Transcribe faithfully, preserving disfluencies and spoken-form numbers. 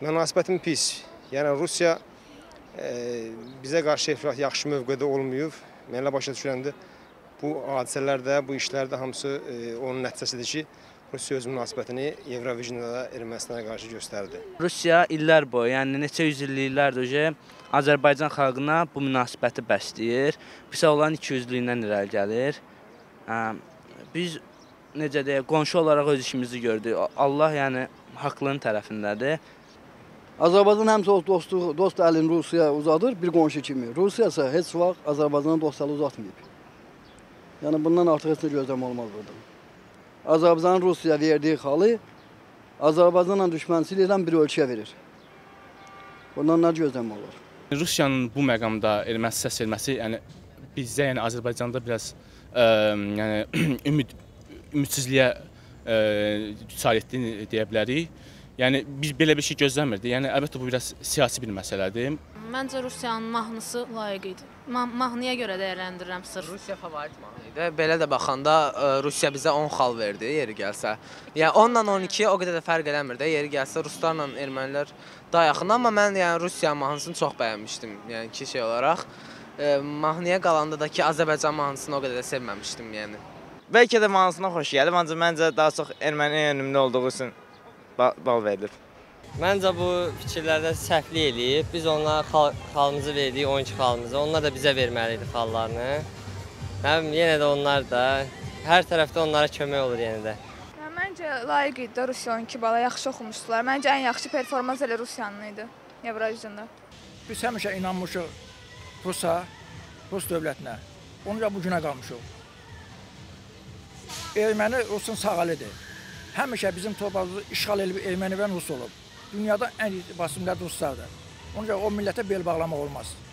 Münasibətim pis. Yəni Rusiya e, bizə qarşı yaxşı mövqedə olmayıb. Mənlə başa düşüləndə bu hadisələrdə, bu işlərdə hamısı e, onun nəticəsidir ki, Rusiya öz münasibətini Evrovijniyada Ermənistana qarşı göstərdi. Rusiya illər boyu, yəni neçə yüz illiklərdir ki, Azərbaycan xalqına bu münasibəti bəsləyir. Bizə olan ikiyüzlüyündən irəli gəlir. Biz necə deyək, qonşu olaraq öz işimizi gördük. Allah yəni haqlının tərəfindədir. Azərbaycan həmişə dostu, dost əlini Rusiyaya uzadır, bir qonşu kimi. Rusiya isə heç vaxt Azərbaycana dost əli uzatmayıb. Yəni bundan artıq heç nə gözləm olmaz burada. Azərbaycanın Rusiyaya verdiyi xalı Azərbaycanla düşmənçilik edən bir ölkəyə verir. Bundan nə gözləm olur? Rusiyanın bu məqamda erməni səs verməsi, yəni bizdə, yəni Azərbaycanda biraz ə, yəni ümid ümidsizliyə düçar etdiyini deyə bilərik. Yəni biz belə bir şey gözləmirdik. Yəni əlbəttə bu biraz siyasi bir məsələdir. Məncə Rusiyanın mahnısı layiq idi. Ma mahnıya görə dəyərləndirirəm sırf. Rusiya favorit mahnı idi. Belə də baxanda Rusiya bizə on xal verdi yeri gəlsə. Yəni onla on iki o qədər də fərq eləmir də. Yeri gəlsə ruslarla ermənilər daha yaxın, amma mən yəni Rusiya mahnısını çox bəyənmişdim. Yəni ki şey olaraq e, mahnıya qalanda da ki Azərbaycan mahnısını o qədər də sevməmişdim yəni. Bəlkə də mahnısına xoş gəldi, ancaq məncə daha çox erməni yönümlü olduğu üçün bal verilir. Məncə bu fikirlərdə səhvlik eləyib. Biz onlara xal xalımızı verdik, on iki xalımızı. Onlar da bizə verməli idi xallarını. Həm yenə də onlar da hər tərəfdə onlara kömək olur yenə də. Məncə layiq idi də Rusiya on iki bala, yaxşı oxumuşdular. Məncə ən yaxşı performans elə Rusiyanın idi Evroviziyada. Biz həmişə inanmışıq Rusa, Rus dövlətinə. Onu da bu günə qalmışıq. Erməni Rusun sağalıdır. Həmişə bizim torpağımızı işğal edib erməni və Rus olub. Dünyada ən itibarlı millət Ruslardır. Onun üçün o millətə bel bağlamaq olmaz.